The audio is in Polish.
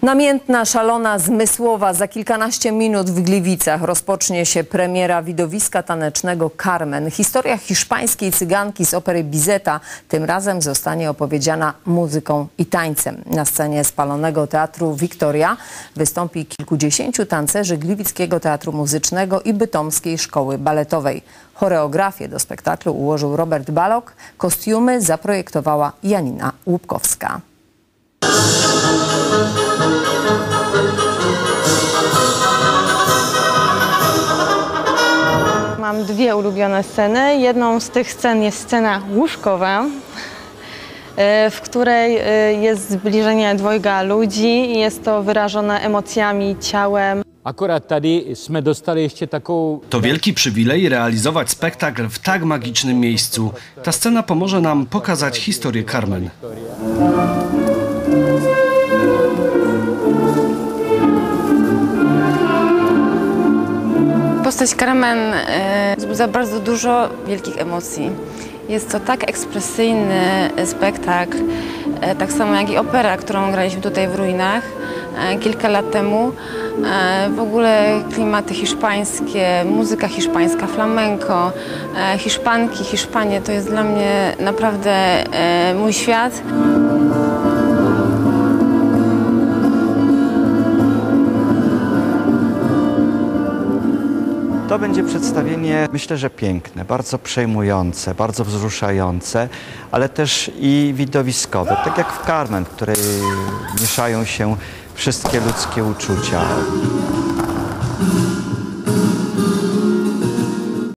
Namiętna, szalona, zmysłowa. Za kilkanaście minut w Gliwicach rozpocznie się premiera widowiska tanecznego Carmen. Historia hiszpańskiej cyganki z opery Bizeta tym razem zostanie opowiedziana muzyką i tańcem. Na scenie spalonego Teatru Wiktoria wystąpi kilkudziesięciu tancerzy Gliwickiego Teatru Muzycznego i Bytomskiej Szkoły Baletowej. Choreografię do spektaklu ułożył Robert Balok, kostiumy zaprojektowała Janina Łupkowska. Mam dwie ulubione sceny. Jedną z tych scen jest scena łóżkowa, w której jest zbliżenie dwojga ludzi i jest to wyrażone emocjami, ciałem. Akurat tady jsme dostali ještě takovou... To wielki przywilej realizować spektakl w tak magicznym miejscu. Ta scena pomoże nam pokazać historię Carmen. Postać Carmen wzbudza bardzo dużo wielkich emocji. Jest to tak ekspresyjny spektakl, tak samo jak i opera, którą graliśmy tutaj w Ruinach kilka lat temu. W ogóle klimaty hiszpańskie, muzyka hiszpańska, flamenco, Hiszpanki, Hiszpanie to jest dla mnie naprawdę mój świat. To będzie przedstawienie, myślę, że piękne, bardzo przejmujące, bardzo wzruszające, ale też i widowiskowe, tak jak w Carmen, w której mieszają się wszystkie ludzkie uczucia.